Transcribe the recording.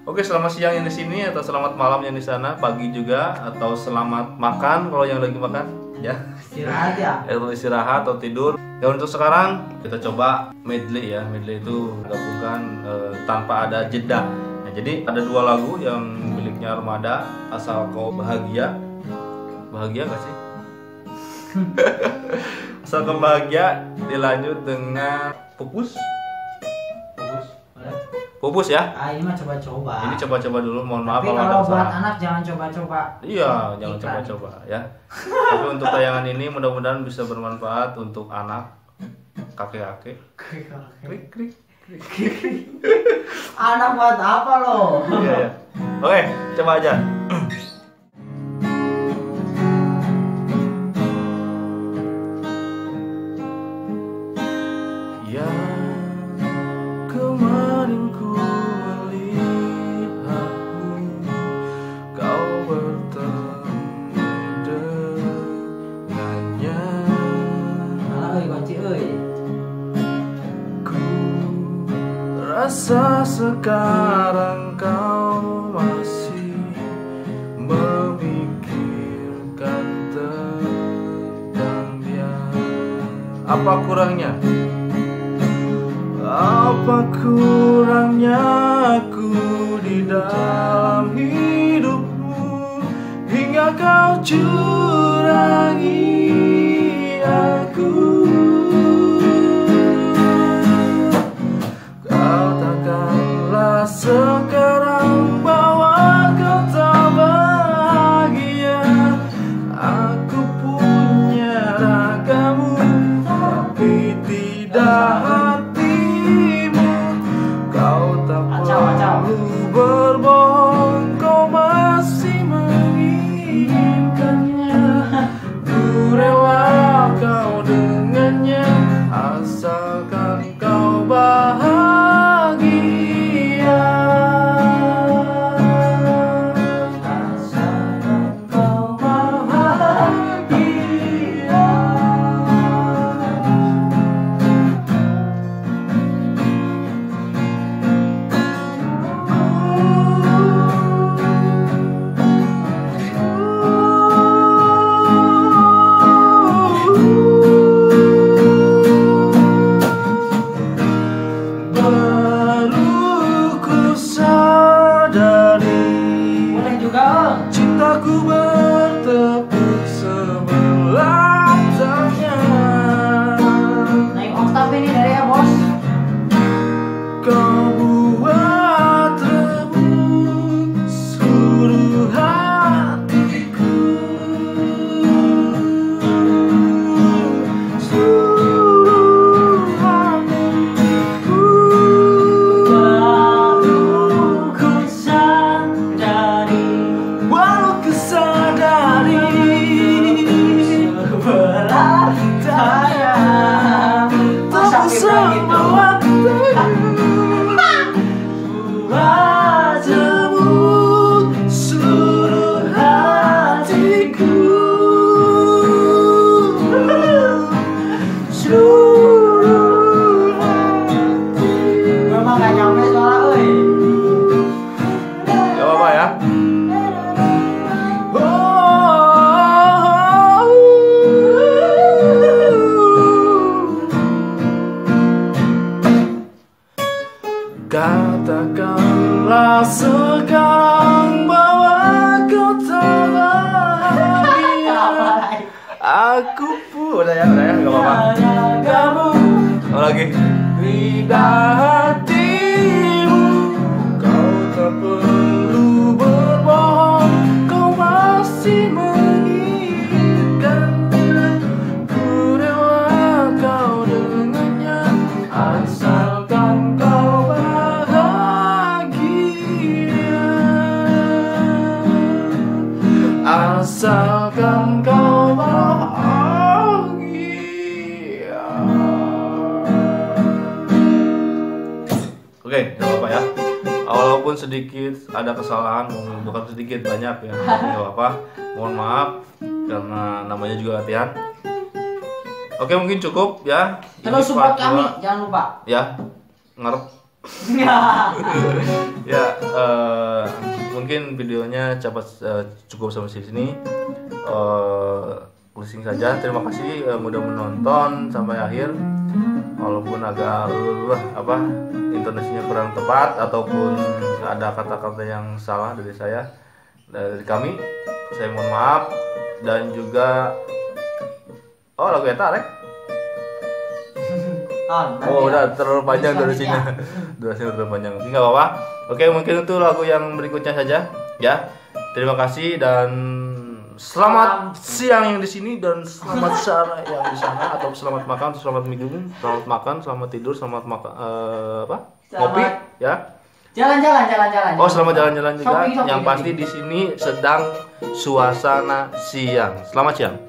Oke, selamat siang yang di sini atau selamat malam yang di sana, pagi juga atau selamat makan kalau yang lagi makan, ya. Istirahat ya. Atau istirahat atau tidur. Ya untuk sekarang kita coba medley ya. Medley itu gabungkan tanpa ada jeda. Nah, jadi ada dua lagu yang miliknya Armada, Asal Kau Bahagia. Bahagia gak sih? Asal Kau Bahagia dilanjut dengan Pupus. Pupus ya. Ini mah coba-coba. Ini coba-coba dulu, mohon maaf Tapi kalau ada kalau buat kesalahan. anak jangan coba-coba. Iya, jangan coba-coba ya. Tapi untuk tayangan ini mudah-mudahan bisa bermanfaat untuk anak, kakek-kakek. Klik klik. Anak buat apa lo? Iya ya. Oke, coba aja. Ya, kemarin ku melihatmu, kau bertemu dengannya. Kunci euy. Ku rasa sekarang kau masih memikirkan tentang dia. Apa kurangnya? Apa kurangnya aku di dalam hidupmu hingga kau curangi aku? Katakanlah sekarang bahwa kau tak bahagia. Aku punya ragamu tapi tidak hatimu. Kau tak perlu berbohong, kau masih menginginkannya. Ku rela kau dengannya asalkan kau bahagia. Asalkan kau bahagia. Baru ku sadari Boleh juga. cintaku bertepuk sebelah tangan. Naik oktav ini dari ya, Bos. Kau buat remuk seluruh hatiku. Seluruh hatiku. Baru ku sadari sebelah daya. Masa kita gitu? Wajahmu seluruh hatiku. Seluruh hatiku. Memang gak nyampe suara euy. Gak apa-apa ya. Katakanlah sekarang bahwa kau tak bahagia. Aku pun udah ya, gak apa-apa. Kamu Oh, lagi. Lidah hatimu, kau tak perlu berbohong, kau masih menginginkannya. Ku rela kau dengannya asalkan kau bahagia. Asalkan kau bahagia. Oke, gak apa-apa ya. Walaupun sedikit ada kesalahan, bukan sedikit, banyak ya, gak apa-apa. Mohon maaf karena namanya juga latihan. Oke, mungkin cukup ya. terus Ini support part kami, dua. jangan lupa. Ya, ngarep. Ya. Ya, mungkin videonya cukup sampai sini. Closing saja. Terima kasih udah menonton sampai akhir. Walaupun agak intonasinya kurang tepat ataupun ada kata-kata yang salah dari kami, saya mohon maaf. Dan juga lagu eta rek. Udah terlalu panjang durasinya. Durasinya terlalu panjang. Enggak apa-apa. Oke, mungkin itu lagu yang berikutnya saja ya. Terima kasih dan selamat siang yang di sini dan selamat sore yang di sana, atau selamat makan, atau selamat minum, selamat makan, selamat tidur, selamat makan kopi ya. Jalan-jalan. Selamat jalan-jalan juga. Shopping, yang pasti di sini sedang suasana siang. Selamat siang.